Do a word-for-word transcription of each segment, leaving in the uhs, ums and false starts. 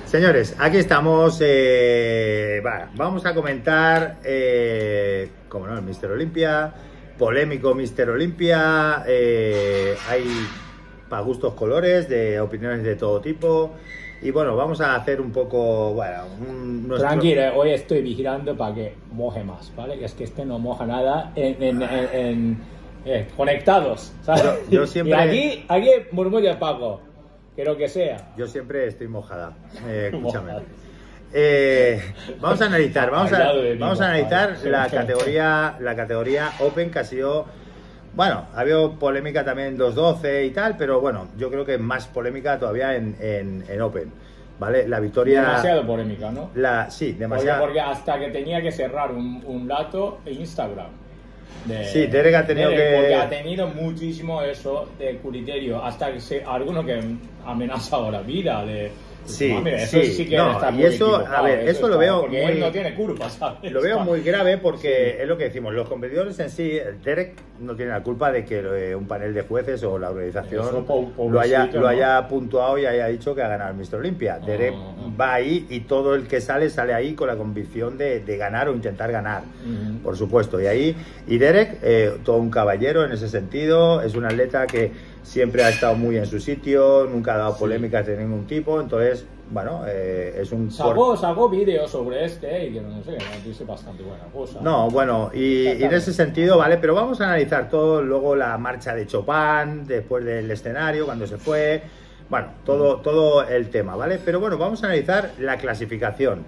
Señores, aquí estamos. Eh, va, vamos a comentar, eh, como no, el míster Olympia, polémico míster Olympia. Eh, hay para gustos colores, de opiniones de todo tipo. Y bueno, vamos a hacer un poco, bueno, un, nuestro... Tranquila, hoy estoy vigilando para que moje más, ¿vale? Es que este no moja nada en, en, en, en eh, conectados, ¿sabes? Yo, yo siempre... Y aquí, aquí murmulla Paco, que lo que sea. Yo siempre estoy mojada, eh, escúchame. Eh, vamos a analizar, vamos a, vamos a analizar la categoría, la categoría Open, que ha sido... Bueno, ha habido polémica también en dos doce y tal, pero bueno, yo creo que más polémica todavía en, en, en Open, ¿vale? La victoria... Demasiado polémica, ¿no? La, sí, demasiado... Porque, porque hasta que tenía que cerrar un, un dato en Instagram. De, sí, Derek ha tenido Derek, que... Porque ha tenido muchísimo eso de criterio, hasta que se, alguno que amenaza la vida de... Sí, no, mira, eso sí, sí que no, está y eso, a ver, eso, eso lo veo porque muy, él no tiene culpa, ¿sabes? Lo veo muy grave porque sí. Es lo que decimos, los competidores en sí, Derek no tiene la culpa de que eh, un panel de jueces o la organización po, lo haya, sitio, lo ¿no? haya puntuado y haya dicho que ha ganado el míster Olympia. Derek oh, oh. va ahí y todo el que sale, sale ahí con la convicción de, de ganar o intentar ganar, uh-huh. por supuesto. Y ahí, y Derek, eh, todo un caballero en ese sentido, es un atleta que siempre ha estado muy en su sitio, nunca ha dado sí. polémicas de ningún tipo, entonces... Bueno, eh, es un... Sacó, sacó vídeos sobre este y que no sé, dice bastante buena cosa. No, bueno, y, y en ese sentido, ¿vale? Pero vamos a analizar todo, luego la marcha de Chopin, después del escenario, cuando se fue... Bueno, todo, todo el tema, ¿vale? Pero bueno, vamos a analizar la clasificación.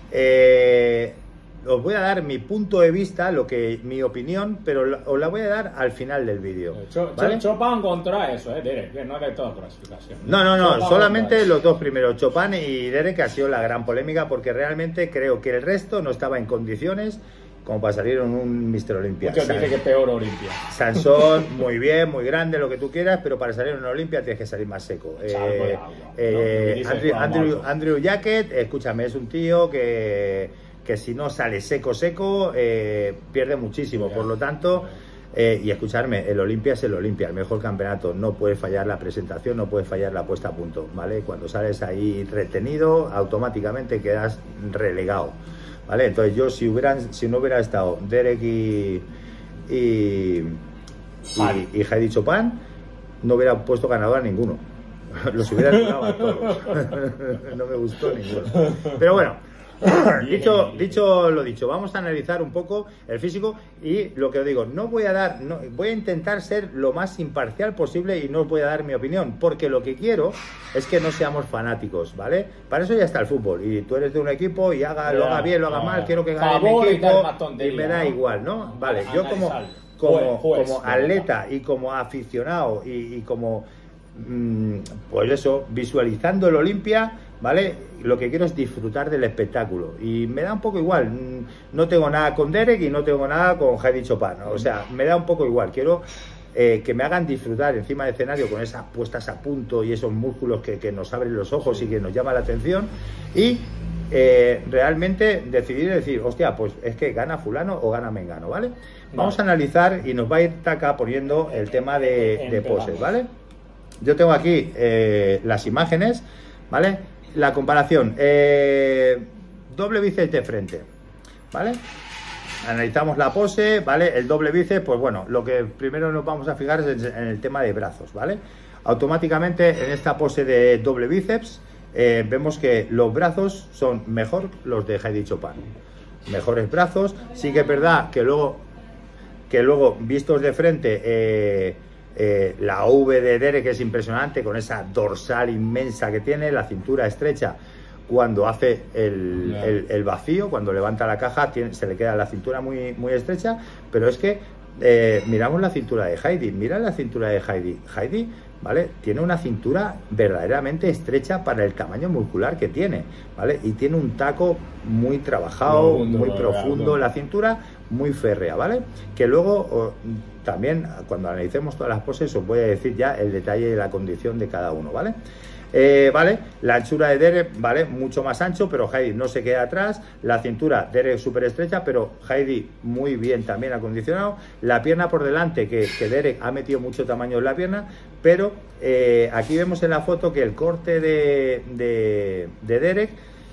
Eh... Os voy a dar mi punto de vista, lo que mi opinión, pero os la voy a dar al final del vídeo. ¿vale? Chopin contra eso, ¿eh, Derek? Que no es de toda clasificación. No, no, no, Chopin solamente los dos primeros, Chopin y Derek, ha sido la gran polémica, porque realmente creo que el resto no estaba en condiciones como para salir en un míster Olympia. Muchos dicen que peor Olympia. Sansón, muy bien, muy grande, lo que tú quieras, pero para salir en una Olympia tienes que salir más seco. Eh, agua, eh, ¿no? Andrew, Andrew, Andrew Jacket, escúchame, es un tío que... que si no sale seco seco eh, pierde muchísimo, por lo tanto eh, y escucharme, el Olympia es el Olympia, el mejor campeonato, no puede fallar la presentación, no puede fallar la puesta a punto, ¿vale? Cuando sales ahí retenido, automáticamente quedas relegado, ¿vale? Entonces yo si hubieran, si no hubiera estado Derek y y, y, y Heidi Chopin, no hubiera puesto ganador a ninguno, los hubiera ganado a todos. No me gustó ninguno, pero bueno. dicho, dicho lo dicho, vamos a analizar un poco el físico y lo que os digo, no voy a dar, no, voy a intentar ser lo más imparcial posible y no os voy a dar mi opinión, porque lo que quiero es que no seamos fanáticos, ¿vale? Para eso ya está el fútbol, y tú eres de un equipo y haga, lo haga bien, lo haga mal, quiero que gane mi equipo y me da igual, ¿no? Vale, yo como, como, como atleta y como aficionado y, y como, mmm, pues eso, visualizando el Olympia, ¿vale? Lo que quiero es disfrutar del espectáculo y me da un poco igual, no tengo nada con Derek y no tengo nada con Heidi Chopin, ¿no? O sea, me da un poco igual, quiero eh, que me hagan disfrutar encima del escenario con esas puestas a punto y esos músculos que, que nos abren los ojos y que nos llama la atención y eh, realmente decidir decir, hostia, pues es que gana fulano o gana mengano, ¿vale? Vamos a analizar y nos va a ir Taka poniendo el tema de, de poses, ¿vale? Yo tengo aquí eh, las imágenes, ¿vale? La comparación, eh, doble bíceps de frente, ¿vale? Analizamos la pose, ¿vale? El doble bíceps, pues bueno, lo que primero nos vamos a fijar es en el tema de brazos, ¿vale? Automáticamente en esta pose de doble bíceps eh, vemos que los brazos son mejor los de Heidi Chopin, mejores brazos. Sí que es verdad que luego, que luego vistos de frente, eh, Eh, la V de Derek es impresionante, con esa dorsal inmensa que tiene, la cintura estrecha cuando hace el, yeah. el, el vacío, cuando levanta la caja tiene, se le queda la cintura muy, muy estrecha, pero es que eh, miramos la cintura de Heidi, mira la cintura de Heidi, Heidi, ¿vale? Tiene una cintura verdaderamente estrecha para el tamaño muscular que tiene, ¿vale? Y tiene un taco muy trabajado, profundo, muy profundo, no. La cintura muy férrea, ¿vale? Que luego... Oh, también cuando analicemos todas las poses os voy a decir ya el detalle de la condición de cada uno, ¿vale? Eh, ¿Vale? La anchura de Derek, ¿vale? Mucho más ancho, pero Heidi no se queda atrás. La cintura, Derek súper estrecha, pero Heidi muy bien también acondicionado. La pierna por delante, que, que Derek ha metido mucho tamaño en la pierna, pero eh, aquí vemos en la foto que el corte de, de, de Derek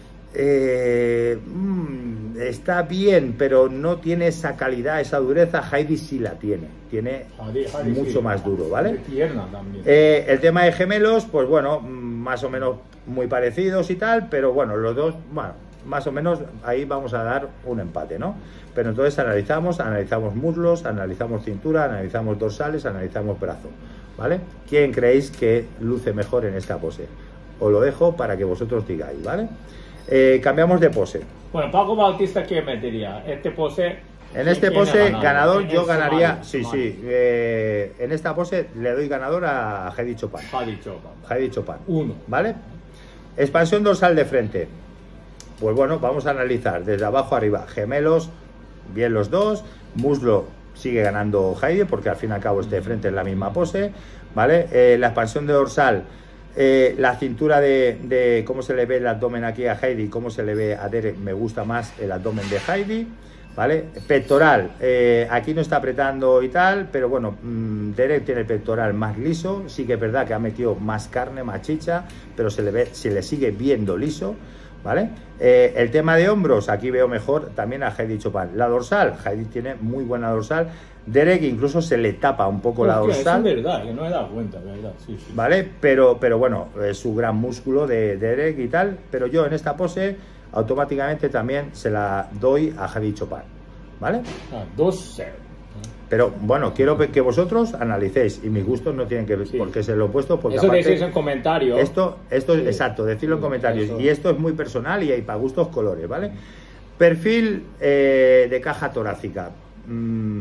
eh, mmm, está bien, pero no tiene esa calidad, esa dureza. Heidi sí la tiene, tiene Heidi, Heidi mucho sí, más duro, ¿vale? Tierna también. Eh, el tema de gemelos, pues bueno, más o menos muy parecidos y tal, pero bueno, los dos, bueno, más o menos ahí vamos a dar un empate, ¿no? Pero entonces analizamos, analizamos muslos, analizamos cintura, analizamos dorsales, analizamos brazo, ¿vale? ¿Quién creéis que luce mejor en esta pose? Os lo dejo para que vosotros digáis, ¿vale? Eh, cambiamos de pose. Bueno, Paco Bautista, ¿qué metería? Este pose... En este pose, ganador, yo ganaría... Sí, sí. Eh, en esta pose le doy ganador a Heidi Chopin. Heidi Chopin. Heidi Chopin. Uno. ¿Vale? Expansión dorsal de frente. Pues bueno, vamos a analizar desde abajo arriba. Gemelos, bien los dos. Muslo sigue ganando Heidi, porque al fin y al cabo este de frente es la misma pose. ¿Vale? Eh, la expansión de dorsal... Eh, la cintura de, de cómo se le ve el abdomen aquí a Heidi, cómo se le ve a Derek, me gusta más el abdomen de Heidi, ¿vale? Pectoral, eh, aquí no está apretando y tal, pero bueno, mmm, Derek tiene el pectoral más liso, sí que es verdad que ha metido más carne, más chicha, pero se le ve, se le sigue viendo liso, ¿vale? Eh, el tema de hombros, aquí veo mejor también a Heidi Chopin. La dorsal, Heidi tiene muy buena dorsal. Derek incluso se le tapa un poco Hostia, la dorsal. Es verdad, que no he dado cuenta, ¿verdad? Sí, sí. ¿Vale? Pero, pero bueno, es su gran músculo de Derek y tal. Pero yo en esta pose automáticamente también se la doy a Heidi Chopin, ¿vale? Ah, dos cero. Pero bueno, quiero que vosotros analicéis, y mis gustos no tienen que ver, sí, porque se lo he puesto, porque eso aparte, decís en comentarios. Esto, esto sí, es exacto, decirlo en comentarios. Eso. Y esto es muy personal y hay para gustos colores, ¿vale? Perfil eh, de caja torácica. Mm,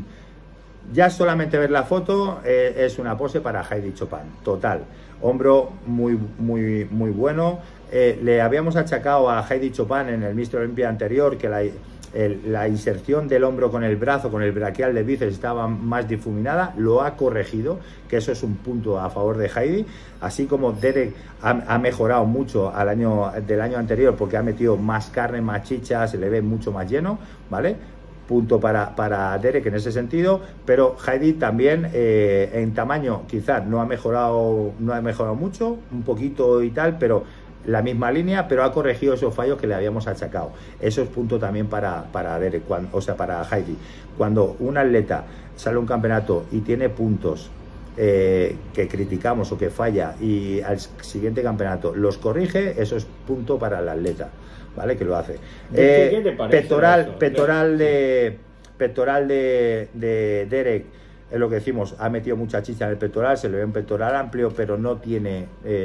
ya solamente ver la foto eh, es una pose para Heidi Chopin, total. Hombro muy, muy, muy bueno. Eh, le habíamos achacado a Heidi Chopin en el míster Olympia anterior que la... El, la inserción del hombro con el brazo, con el braquial de bíceps estaba más difuminada, lo ha corregido, que eso es un punto a favor de Heidi, así como Derek ha, ha mejorado mucho al año, del año anterior porque ha metido más carne, más chicha, se le ve mucho más lleno, ¿vale? Punto para, para Derek en ese sentido, pero Heidi también eh, en tamaño quizás no ha mejorado, no ha mejorado mucho, un poquito y tal, pero la misma línea, pero ha corregido esos fallos que le habíamos achacado. Eso es punto también para, para Derek, cuando, o sea, para Heidi. Cuando un atleta sale a un campeonato y tiene puntos eh, que criticamos o que falla y al siguiente campeonato los corrige, eso es punto para el atleta, ¿vale? Que lo hace. ¿Qué, eh, ¿qué te pectoral, eso? pectoral de pectoral de, de Derek. Es lo que decimos, ha metido mucha chicha en el pectoral, se le ve un pectoral amplio, pero no tiene,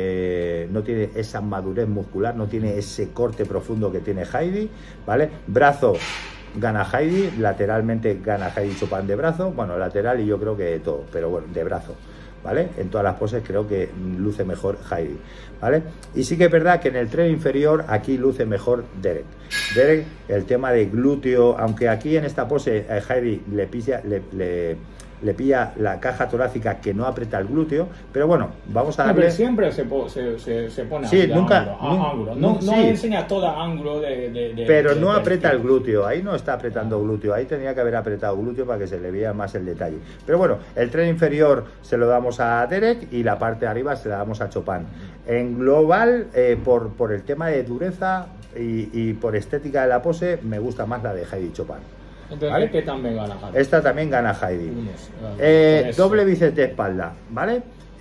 eh, no tiene esa madurez muscular, no tiene ese corte profundo que tiene Heidi, ¿vale? Brazo, gana Heidi, lateralmente gana Heidi Chopin de brazo, bueno, lateral y yo creo que de todo, pero bueno, de brazo, ¿vale? En todas las poses creo que luce mejor Heidi, ¿vale? Y sí que es verdad que en el tren inferior aquí luce mejor Derek. Derek, el tema de glúteo, aunque aquí en esta pose eh, Heidi le pilla... Le, le, le pilla la caja torácica que no aprieta el glúteo, pero bueno, vamos a darle... Pero siempre se, se, se, se pone sí, nunca, ángulo, a ángulo. No, sí, no enseña todo ángulo de... de, de pero de, no de, aprieta de, el glúteo, ahí no está apretando glúteo, ahí tenía que haber apretado glúteo para que se le vea más el detalle. Pero bueno, el tren inferior se lo damos a Derek y la parte de arriba se la damos a Chopin. En global, eh, por, por el tema de dureza y, y por estética de la pose, me gusta más la de Heidi Chopin. Entonces, ¿vale? Este también gana Heidi. Esta también gana Heidi. Unos, eh, doble bíceps de espalda, ¿vale?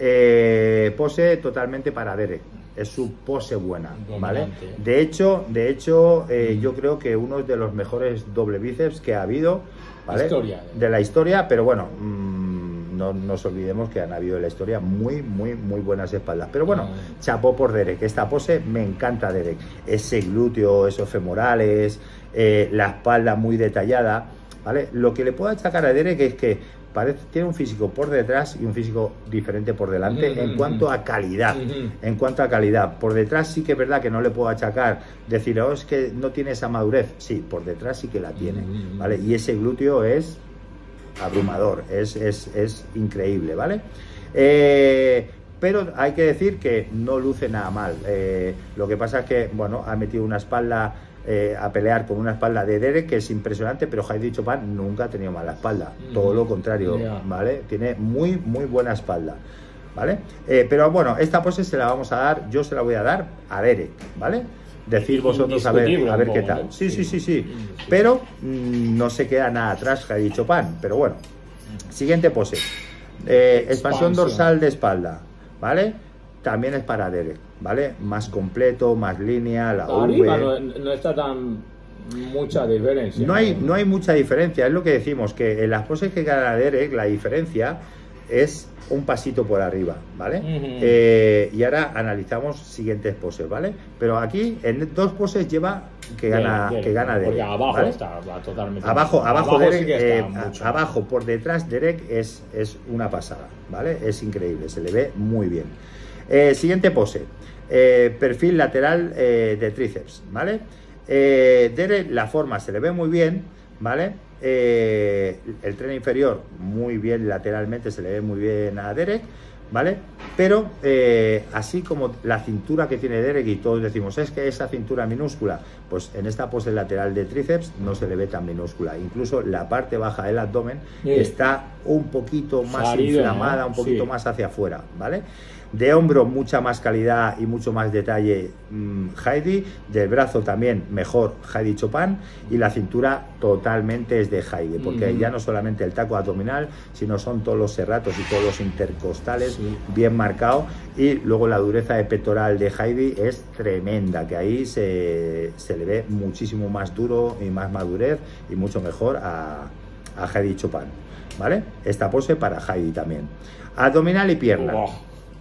Eh, pose totalmente para Derek. Es su pose buena, ¿vale? Dominante. De hecho, de hecho eh, mm. yo creo que uno de los mejores doble bíceps que ha habido, ¿vale? Historia, ¿eh? De la historia, pero bueno, mmm, no nos olvidemos que han habido en la historia muy, muy, muy buenas espaldas. Pero bueno, ah. chapó por Derek. Esta pose me encanta, Derek. Ese glúteo, esos femorales, eh, la espalda muy detallada, ¿vale? Lo que le puedo achacar a Derek es que parece, tiene un físico por detrás y un físico diferente por delante mm-hmm. en cuanto a calidad. Mm-hmm. En cuanto a calidad. Por detrás sí que es verdad que no le puedo achacar, decir, oh, es que no tiene esa madurez. Sí, por detrás sí que la tiene, mm-hmm. ¿vale? Y ese glúteo es abrumador, es, es, es increíble, ¿vale? Eh, pero hay que decir que no luce nada mal. Eh, lo que pasa es que, bueno, ha metido una espalda eh, a pelear con una espalda de Derek que es impresionante, pero Heidi Chopin nunca ha tenido mala espalda, mm. todo lo contrario, yeah. ¿vale? Tiene muy, muy buena espalda, ¿vale? Eh, pero bueno, esta pose se la vamos a dar, yo se la voy a dar a Derek, ¿vale? Decir vosotros a ver, a ver qué tal. Sí, sí, sí, sí. Pero mmm, no se queda nada atrás Heidi Chopin, pero bueno. Siguiente pose. Eh, expansión dorsal de espalda, ¿vale? También es para Derek, ¿vale? Más completo, más línea, la Arriba V. No, no está tan mucha diferencia. No hay, no hay mucha diferencia, es lo que decimos, que en las poses que gana Derek, la diferencia es un pasito por arriba, ¿vale? Uh-huh. eh, y ahora analizamos siguientes poses, ¿vale? Pero aquí en dos poses lleva que gana, Derek, que gana Derek. Porque abajo ¿vale? está totalmente. Abajo, abajo, abajo Derek, sí eh, abajo por detrás Derek es, es una pasada, ¿vale? Es increíble, se le ve muy bien. Eh, siguiente pose, eh, perfil lateral eh, de tríceps, ¿vale? Eh, Derek, la forma se le ve muy bien, ¿vale? Eh, el tren inferior muy bien lateralmente, se le ve muy bien a Derek, ¿vale? Pero eh, así como la cintura que tiene Derek y todos decimos, es que esa cintura minúscula, pues en esta pose lateral de tríceps no se le ve tan minúscula, incluso la parte baja del abdomen sí. está un poquito más Salido, inflamada, ¿no? un poquito sí. más hacia afuera, ¿vale? De hombro mucha más calidad y mucho más detalle mmm, Heidi, del brazo también mejor Heidi Chopin, y la cintura totalmente es de Heidi, porque mm. ya no solamente el taco abdominal, sino son todos los serratos y todos los intercostales sí. bien marcados, y luego la dureza de pectoral de Heidi es tremenda, que ahí se, se le ve muchísimo más duro y más madurez y mucho mejor a, a Heidi Chopin, ¿vale? Esta pose para Heidi también. Abdominal y pierna. Oh.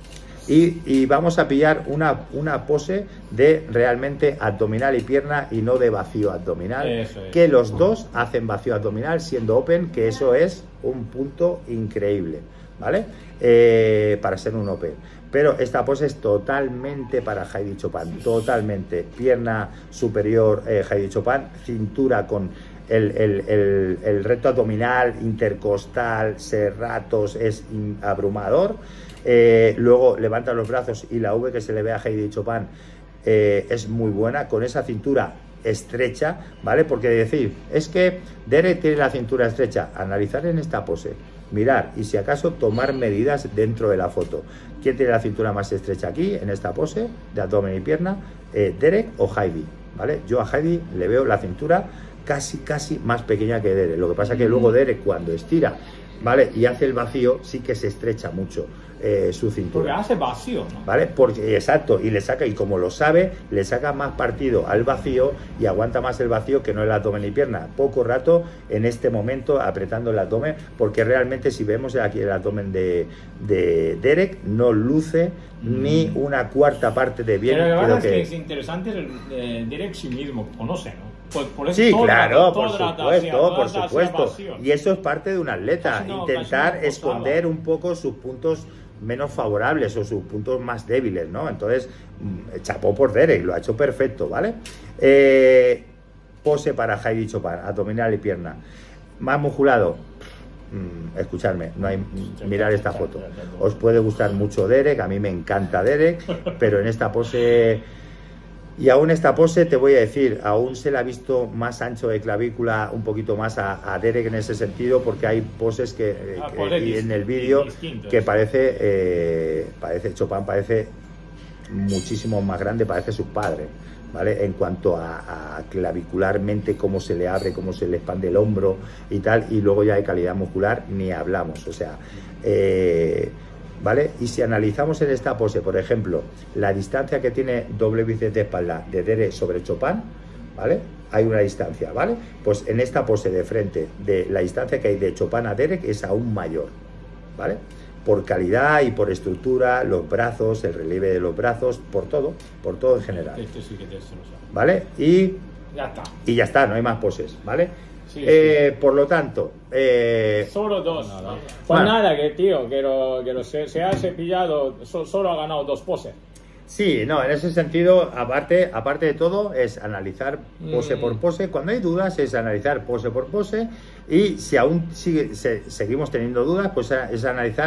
Y, y vamos a pillar una, una pose de realmente abdominal y pierna y no de vacío abdominal, es. que los dos hacen vacío abdominal siendo open, que eso es un punto increíble, ¿vale? Eh, para ser un open. Pero esta pose es totalmente para Heidi Chopin, totalmente. Pierna superior eh, Heidi Chopin, cintura con el, el, el, el recto abdominal, intercostal, serratos, es abrumador. Eh, luego levanta los brazos y la V que se le ve a Heidi Chopin eh, es muy buena, con esa cintura estrecha, ¿vale? Porque decir, es que Derek tiene la cintura estrecha, analizar en esta pose, mirar y si acaso tomar medidas dentro de la foto. ¿Quién tiene la cintura más estrecha aquí, en esta pose de abdomen y pierna? Eh, ¿Derek o Heidi? ¿Vale? Yo a Heidi le veo la cintura casi, casi más pequeña que Derek. Lo que pasa es que luego Derek cuando estira, ¿vale? Y hace el vacío, sí que se estrecha mucho eh, su cintura. Porque hace vacío, ¿no? ¿Vale? Porque, exacto, y le saca, y como lo sabe, le saca más partido al vacío y aguanta más el vacío que no el abdomen y pierna. Poco rato en este momento apretando el abdomen, porque realmente si vemos aquí el abdomen de, de Derek, no luce mm. ni una cuarta parte de bien. Pero la verdad que... es que es interesante el, eh, Derek sí mismo, conoce, ¿no? Por, por eso sí, todo claro, la, por supuesto, hacia, por supuesto. Y eso es parte de un atleta, no, intentar no esconder un poco sus puntos menos favorables o sus puntos más débiles, ¿no? Entonces, chapó por Derek, lo ha hecho perfecto, ¿vale? Eh, pose para Heidi Chopin, abdominal y pierna. Más musculado, mm, escuchadme, no hay, mirar esta foto. Os puede gustar mucho Derek, a mí me encanta Derek, pero en esta pose... Y aún esta pose, te voy a decir, aún se la ha visto más ancho de clavícula, un poquito más a, a Derek en ese sentido, porque hay poses que, ah, que y en el vídeo que parece, eh, parece, Chopin parece muchísimo más grande, parece su padre, ¿vale? En cuanto a, a clavicularmente, cómo se le abre, cómo se le expande el hombro y tal, y luego ya de calidad muscular ni hablamos, o sea... Eh, ¿vale? Y si analizamos en esta pose, por ejemplo, la distancia que tiene doble bíceps de espalda de Derek sobre Chopin, ¿vale? Hay una distancia, ¿vale? Pues en esta pose de frente, de la distancia que hay de Chopin a Derek es aún mayor, ¿vale? Por calidad y por estructura, los brazos, el relieve de los brazos, por todo, por todo en general. Este sí que te lo ¿vale? Y ya está. Y ya está, no hay más poses, ¿vale? Sí, eh, sí. Por lo tanto, eh... solo dos. Nada. Pues bueno. Nada, que tío, que, lo, que lo se, se ha cepillado, so, solo ha ganado dos poses. Sí, no, en ese sentido, aparte, aparte de todo, es analizar pose mm. por pose. Cuando hay dudas, es analizar pose por pose. Y si aún sigue, se, seguimos teniendo dudas, pues es analizar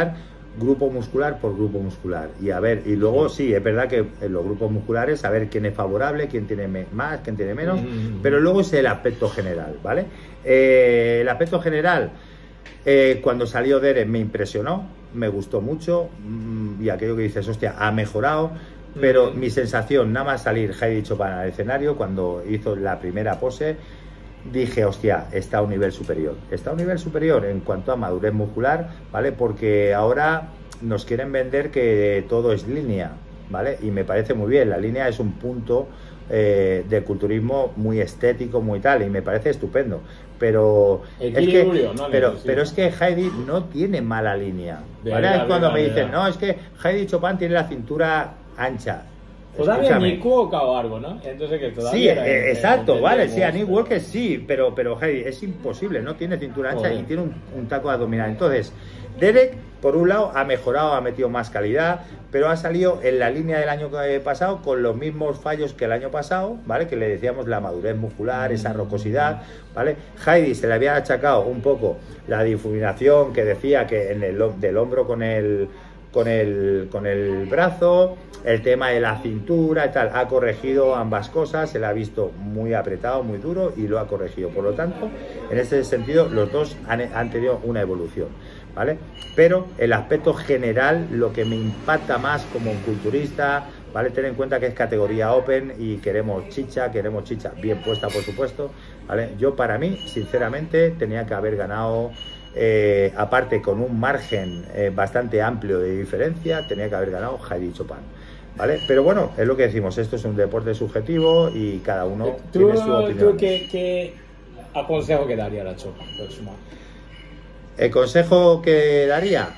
grupo muscular por grupo muscular. Y a ver, y luego sí, es verdad que en los grupos musculares, a ver quién es favorable, quién tiene más, quién tiene menos, mm-hmm. pero luego es el aspecto general, ¿vale? Eh, el aspecto general, eh, cuando salió Derek me impresionó, me gustó mucho, mmm, y aquello que dices, hostia, ha mejorado, pero mm-hmm. mi sensación, nada más salir Heidi Chopin al escenario, cuando hizo la primera pose, dije, hostia, está a un nivel superior. Está a un nivel superior en cuanto a madurez muscular, ¿vale? Porque ahora nos quieren vender que todo es línea, ¿vale? Y me parece muy bien. La línea es un punto eh, de culturismo muy estético, muy tal, y me parece estupendo. Pero es que, no pero, pero es que Heidi no tiene mala línea, ¿vale? Es cuando me dicen, no, es que Heidi Chopin tiene la cintura ancha. Todavía Nick Walker o algo, ¿no? Entonces que todavía sí, era eh, el, exacto, el, el vale, el sí, a Nick Walker sí, pero, pero Heidi, es imposible, no tiene cintura ancha Joder. y tiene un, un taco abdominal. Entonces, Derek, por un lado, ha mejorado, ha metido más calidad, pero ha salido en la línea del año pasado con los mismos fallos que el año pasado, ¿vale? Que le decíamos la madurez muscular, esa rocosidad, ¿vale? Heidi se le había achacado un poco la difuminación que decía que en el del hombro con el con el con el brazo, el tema de la cintura y tal, ha corregido ambas cosas, se le ha visto muy apretado, muy duro y lo ha corregido. Por lo tanto, en ese sentido, los dos han, han tenido una evolución, ¿vale? Pero el aspecto general, lo que me impacta más como un culturista, ¿vale? Ten en cuenta que es categoría Open y queremos chicha, queremos chicha bien puesta, por supuesto, ¿vale? Yo, para mí, sinceramente, tenía que haber ganado... Eh, aparte con un margen eh, bastante amplio de diferencia, tenía que haber ganado Heidi Chopin, ¿vale? Pero bueno, es lo que decimos, esto es un deporte subjetivo y cada uno ¿Tú, tiene su opinión. ¿Tú qué, qué aconsejo que daría a la Chopin próxima? ¿El consejo que daría?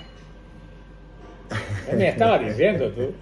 Me estaba diciendo tú.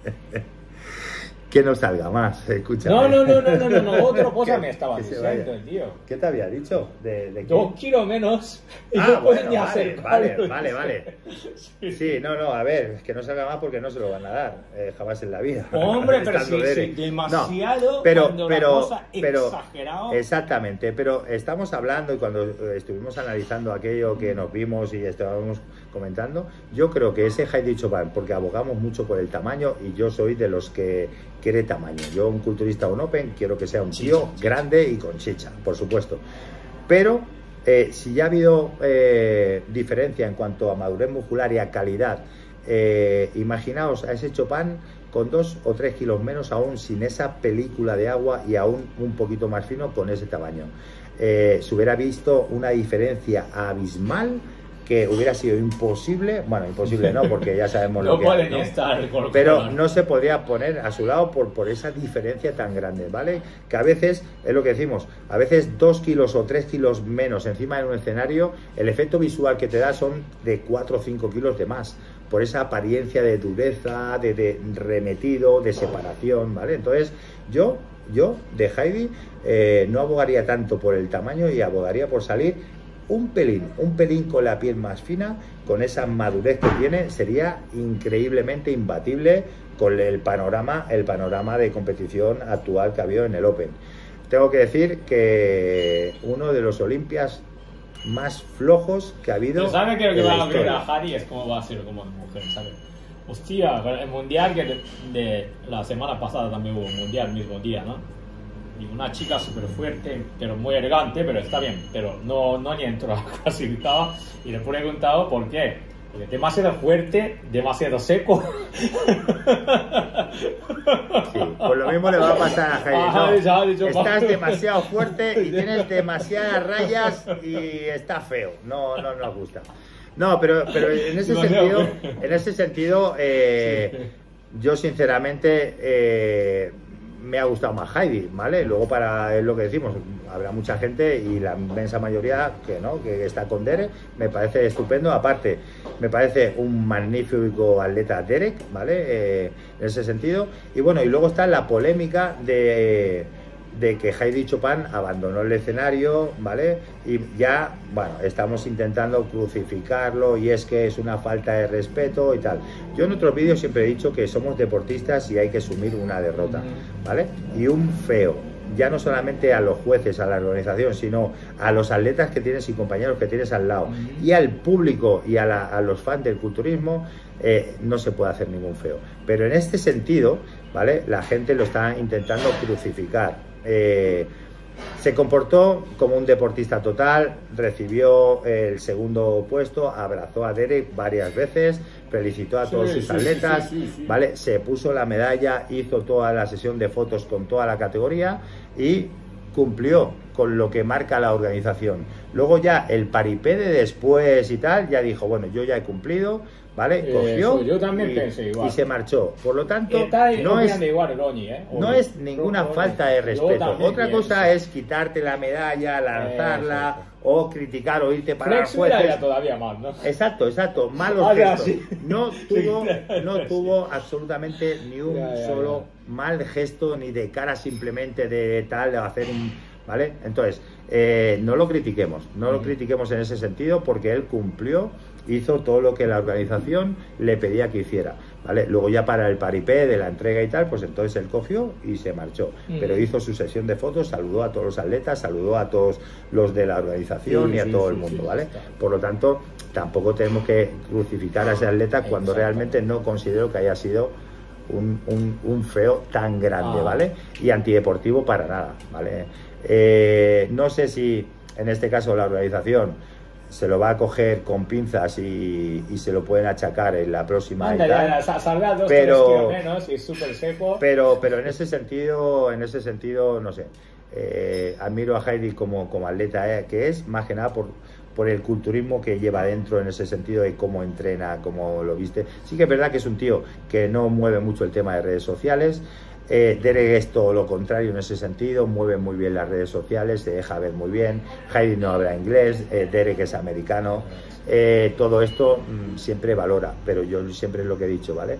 Que no salga más, escucha. No, no, no, no, no, no, no, otra cosa me estaba diciendo, tío. ¿Qué te había dicho? ¿De, de qué? Dos kilos menos y ah, no pueden bueno, ni vale, hacer vale, calor. vale, vale. Sí. sí, no, no, a ver, es que no salga más porque no se lo van a dar, eh, jamás en la vida. Hombre, pero sí, sí, demasiado no, pero, cuando pero, la cosa pero, exagerado. Exactamente, pero estamos hablando y cuando estuvimos analizando aquello que nos vimos y estábamos comentando, yo creo que ese Heidi Chopin, porque abogamos mucho por el tamaño y yo soy de los que quiere tamaño. Yo, un culturista o un Open, quiero que sea un tío chicha, grande chicha. y con chicha, por supuesto. Pero eh, si ya ha habido eh, diferencia en cuanto a madurez muscular y a calidad, eh, imaginaos a ese Chopin con dos o tres kilos menos, aún sin esa película de agua y aún un poquito más fino con ese tamaño. Eh, se hubiera visto una diferencia abismal que hubiera sido imposible, bueno, imposible no, porque ya sabemos no lo que pueden ¿no? estar con pero no se podría poner a su lado por, por esa diferencia tan grande, ¿vale? Que a veces, es lo que decimos, a veces dos kilos o tres kilos menos encima de un escenario, el efecto visual que te da son de cuatro o cinco kilos de más, por esa apariencia de dureza, de, de remetido, de separación, ¿vale? Entonces, yo, yo de Heidi, eh, no abogaría tanto por el tamaño y abogaría por salir un pelín, un pelín con la piel más fina, con esa madurez que tiene, sería increíblemente imbatible con el panorama, el panorama de competición actual que ha habido en el Open. Tengo que decir que uno de los Olimpias más flojos que ha habido. ¿Sabes qué es lo que va a ver a Harry? Es cómo va a ser como mujer, ¿sabes? Hostia, el mundial que de, de la semana pasada también hubo un mundial, mismo día, ¿no? Y una chica súper fuerte, pero muy elegante, pero está bien, pero no, no ni entró a clasificado. Y le he preguntado por qué. Porque demasiado fuerte, demasiado seco. Sí, pues lo mismo le va a pasar a Jaime. No, estás demasiado fuerte y tienes demasiadas rayas y está feo. No, no nos gusta. No, pero, pero en ese sentido, en ese sentido, eh, yo sinceramente eh, me ha gustado más Heidi, ¿vale? Luego, para es lo que decimos, habrá mucha gente y la inmensa mayoría que no, que está con Derek, me parece estupendo. Aparte, me parece un magnífico atleta Derek, ¿vale? Eh, en ese sentido. Y bueno, y luego está la polémica de, de que Heidi Chopin abandonó el escenario, ¿vale? Y ya, bueno, estamos intentando crucificarlo y es que es una falta de respeto y tal. Yo en otros vídeos siempre he dicho que somos deportistas y hay que asumir una derrota, ¿vale? Y un feo, ya no solamente a los jueces, a la organización, sino a los atletas que tienes y compañeros que tienes al lado, uh-huh. y al público y a, la, a los fans del culturismo, eh, no se puede hacer ningún feo. Pero en este sentido, ¿vale? La gente lo está intentando crucificar. Eh, se comportó como un deportista total, recibió el segundo puesto, abrazó a Derek varias veces, felicitó a todos sí, sus sí, atletas, sí, sí, sí, ¿vale? Se puso la medalla, hizo toda la sesión de fotos con toda la categoría y cumplió con lo que marca la organización. Luego ya el paripé de después y tal, ya dijo, bueno, yo ya he cumplido, ¿vale? Cogió eh, yo también y, pensé igual. y se marchó. Por lo tanto, Está no es, igual, Roñi, ¿eh? no es ninguna Roñi. falta de respeto. Otra pienso. cosa es quitarte la medalla, lanzarla, eh, o criticar o irte para los jueces. Todavía más, ¿no? Exacto, exacto. Malos ah, gestos. Sí. No tuvo, no sí. tuvo absolutamente ni un ya, ya, solo ya. mal gesto, ni de cara simplemente de tal, de hacer un... ¿Vale? Entonces, eh, no lo critiquemos, no lo critiquemos en ese sentido, porque él cumplió, hizo todo lo que la organización le pedía que hiciera, ¿vale? Luego ya para el paripé de la entrega y tal, pues entonces él cogió y se marchó, mm. pero hizo su sesión de fotos, saludó a todos los atletas, saludó a todos los de la organización sí, y a sí, todo sí, el mundo, sí, ¿vale? Sí, por lo tanto, tampoco tenemos que crucificar a ese atleta cuando realmente no considero que haya sido un, un, un feo tan grande, ah. ¿vale? Y antideportivo para nada, ¿vale? Eh, no sé si en este caso la organización se lo va a coger con pinzas y, y se lo pueden achacar en la próxima Anda, y tal, ya, ya, salga dos, pero, menos y es súper seco. pero pero en ese sentido en ese sentido no sé, eh, admiro a Heidi como, como atleta eh, que es, más que nada por, por el culturismo que lleva dentro, en ese sentido de cómo entrena, cómo lo viste. Sí que es verdad que es un tío que no mueve mucho el tema de redes sociales. Eh, Derek es todo lo contrario en ese sentido, mueve muy bien las redes sociales, se deja ver muy bien. Heidi no habla inglés, eh, Derek es americano, eh, todo esto mmm, siempre valora, pero yo siempre es lo que he dicho, ¿vale?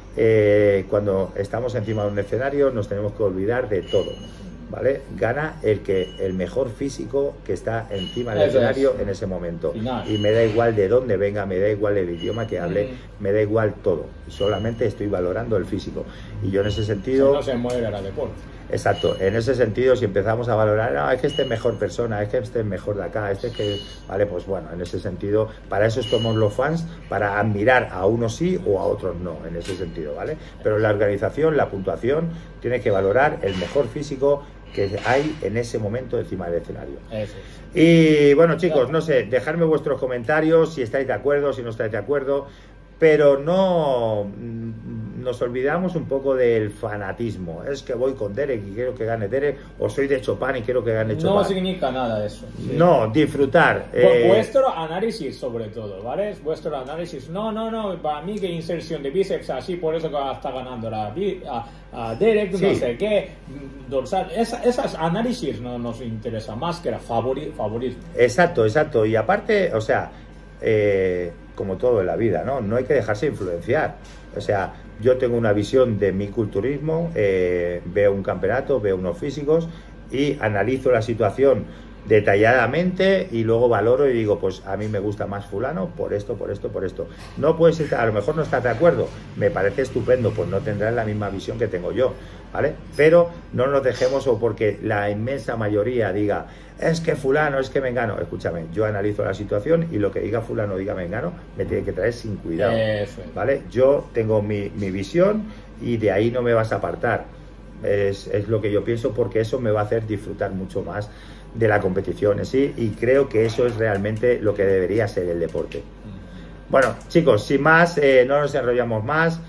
Eh, cuando estamos encima de un escenario nos tenemos que olvidar de todo, ¿vale? Gana el que el mejor físico que está encima del Eso escenario es. en ese momento. Final. Y me da igual de dónde venga, me da igual el idioma que hable, mm. me da igual todo. Solamente estoy valorando el físico. Y yo en ese sentido... Si no se mueve el deporte. Exacto, en ese sentido, si empezamos a valorar, no, es que este es mejor persona, es que este es mejor de acá, este es que, vale, pues bueno, en ese sentido, para eso somos los fans, para admirar a unos sí o a otros no, en ese sentido, ¿vale? Pero la organización, la puntuación, tiene que valorar el mejor físico que hay en ese momento encima del escenario. Eso es. Y bueno, chicos, no sé, dejadme vuestros comentarios, si estáis de acuerdo, si no estáis de acuerdo, pero no nos olvidamos un poco del fanatismo. Es que voy con Derek y quiero que gane Derek, o soy de Chopin y quiero que gane Chopin. No significa nada eso. Sí. No, disfrutar. Eh... Vuestro análisis sobre todo, ¿vale? Vuestro análisis. No, no, no, para mí que inserción de bíceps así, por eso que está ganando la, a, a Derek, sí. No sé qué, dorsal. Esa, esas análisis no nos interesa más que la favori, favorismo. Exacto, exacto. Y aparte, o sea, eh, como todo en la vida, ¿no? No hay que dejarse influenciar. O sea, yo tengo una visión de mi culturismo, eh, veo un campeonato, veo unos físicos y analizo la situación detalladamente y luego valoro y digo, pues a mí me gusta más fulano por esto, por esto, por esto. No puedes estar, a lo mejor no estás de acuerdo, me parece estupendo, pues no tendrás la misma visión que tengo yo, ¿vale? Pero no nos dejemos o porque la inmensa mayoría diga, es que fulano, es que mengano. Escúchame, yo analizo la situación y lo que diga fulano, diga mengano, me tiene que traer sin cuidado, ¿vale? Yo tengo mi, mi visión y de ahí no me vas a apartar. Es, es lo que yo pienso, porque eso me va a hacer disfrutar mucho más de la competición en sí, y creo que eso es realmente lo que debería ser el deporte. Bueno, chicos, sin más, eh, no nos enrollamos más.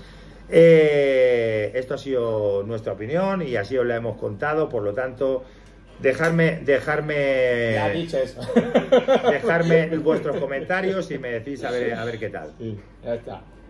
Eh, esto ha sido nuestra opinión y así os la hemos contado, por lo tanto, dejarme, dejarme, ya dicho eso. dejarme vuestros comentarios y me decís a ver, a ver qué tal. Sí, ya está.